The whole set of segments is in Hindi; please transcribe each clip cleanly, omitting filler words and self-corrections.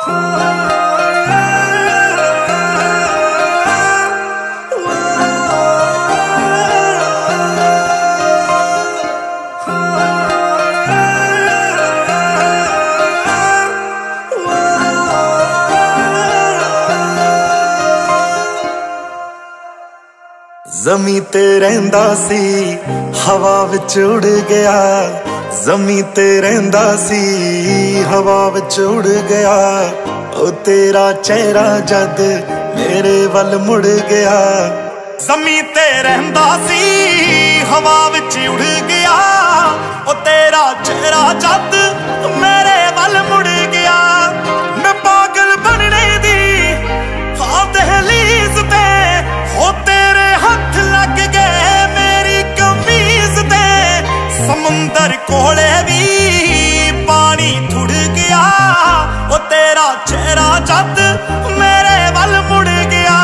ज़मीं ते रहिंदा सी हवा विच उड़ गया, ज़मीं ते रहिंदा सी हवा विच उड़ गया। ओ तेरा चेहरा जद मेरे वल मुड़ गया। ज़मीं ते रहिंदा सी हवा विच उड़ गया, ओ तेरा चेहरा जद मेरे वल मुड़ गया। मैं पागल बनने दी हाँ दहलीज ते हो तेरे हाथ लग गए मेरी कमीज ते। समुंदर कोले भी पानी थुड़ गया, ओ तेरा चेहरा जद मेरे वल मुड़ गया।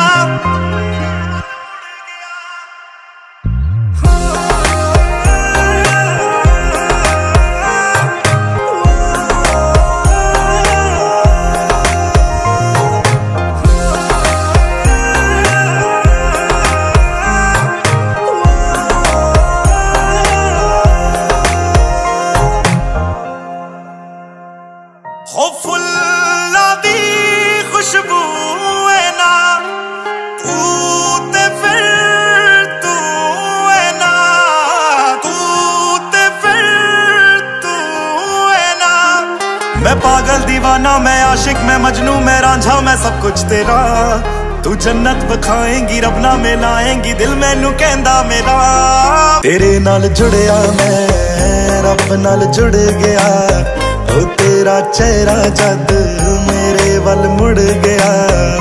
हो फुल्ला दी खुशबू है ना तू ते फिर तू है ना, तू ते फिर तू है ना। मैं पागल दीवाना मैं आशिक मैं मजनू मैं रांझा मैं सब कुछ तेरा। तू जन्नत बखाएंगी रब ना मिलाएंगी दिल मैनू कहंदा मेरा। तेरे नाल जुड़िया मैं रब नाल जुड़ गया, ओ तेरा चेहरा जद मेरे वल मुड़ गया।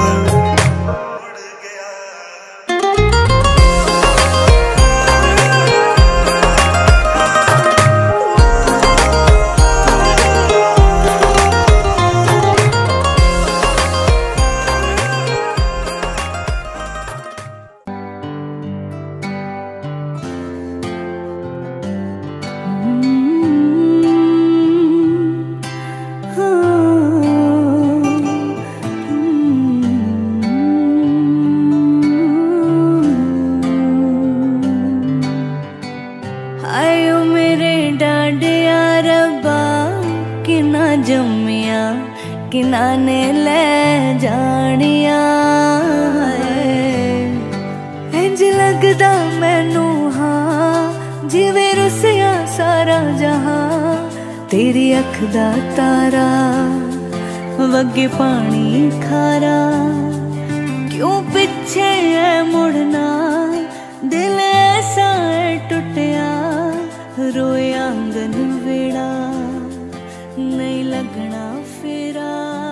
जम्मिया किना ने ले जानिया इंज लगदा मैनू हाँ जिवें रुसिया सारा जहां। तेरी अख दा तारा वगे पानी खारा, क्यों पीछे है मुड़ना दिल ऐसा है टुटिया। रोए आंगन वेड़ा नहीं लगना फेरा।